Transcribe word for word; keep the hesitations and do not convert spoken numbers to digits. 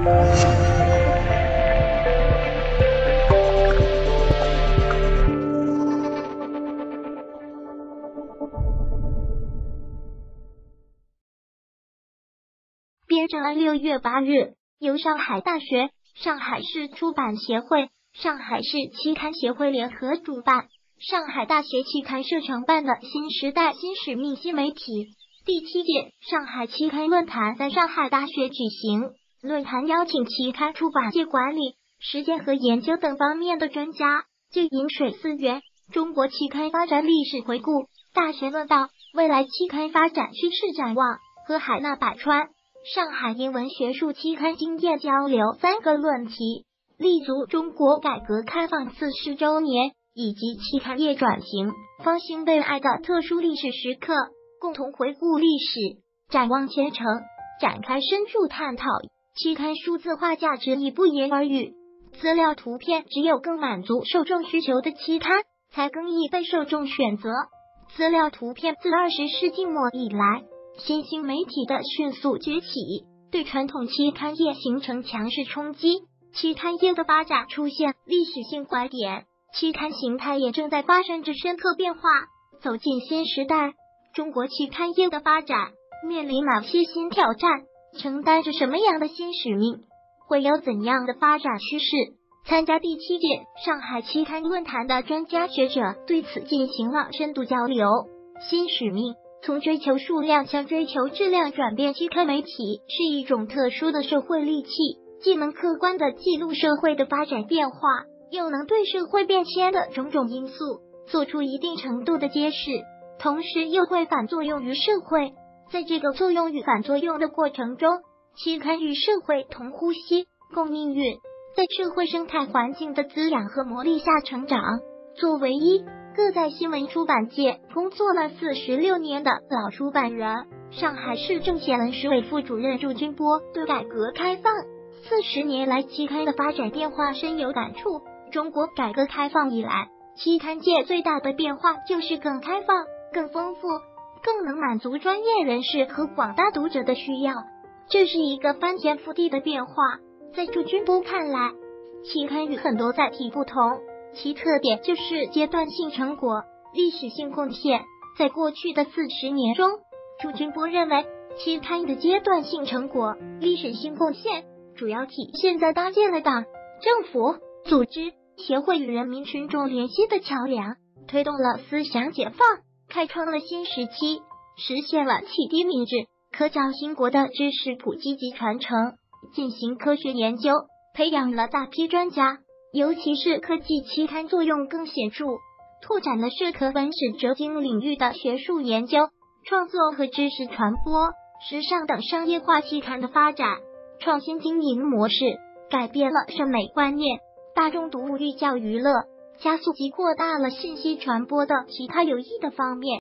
编正六月八日，由上海大学、上海市出版协会、上海市期刊协会联合主办，上海大学期刊社承办的新时代新使命新媒体第七届上海期刊论坛在上海大学举行。论坛邀请期刊出版界管理、实践和研究等方面的专家，就饮水思源、中国期刊发展历史回顾、大学论道、未来期刊发展趋势展望和海纳百川、上海英文学术期刊经验交流三个论题，立足中国改革开放四十周年以及期刊业转型方兴未艾的特殊历史时刻，共同回顾历史，展望前程，展开深入探讨。期刊数字化价值已不言而喻，资料图片只有更满足受众需求的期刊才更易被受众选择。资料图片自二十世纪末以来，新兴媒体的迅速崛起，对传统期刊业形成强势冲击，期刊业的发展出现历史性拐点，期刊形态也正在发生着深刻变化，走进新时代。中国期刊业的发展面临哪些新挑战，承担着什么样的新使命，会有怎样的发展趋势？参加第七届上海期刊论坛的专家学者对此进行了深度交流。新使命从追求数量向追求质量转变，期刊媒体是一种特殊的社会利器，既能客观地记录社会的发展变化，又能对社会变迁的种种因素做出一定程度的揭示，同时又会反作用于社会。在这个作用与反作用的过程中，期刊与社会同呼吸共命运，在社会生态环境的滋养和磨砺下成长。作为一个在新闻出版界工作了四十六年的老出版人，上海市政协文史委副主任祝军波对改革开放四十年来期刊的发展变化深有感触。中国改革开放以来，期刊界最大的变化就是更开放、更丰富、更能满足专业人士和广大读者的需要，这是一个翻天覆地的变化。在祝军波看来，期刊与很多载体不同，其特点就是阶段性成果、历史性贡献。在过去的四十年中，祝军波认为期刊的阶段性成果、历史性贡献主要体现在搭建了党、政府、组织、协会与人民群众联系的桥梁，推动了思想解放，开创了新时期，实现了启迪民智、科教兴国的知识普及及传承，进行科学研究，培养了大批专家，尤其是科技期刊作用更显著，拓展了社科文史哲经领域的学术研究、创作和知识传播。时尚等商业化期刊的发展，创新经营模式，改变了审美观念，大众读物寓教于乐，加速及扩大了信息传播的其他有益的方面。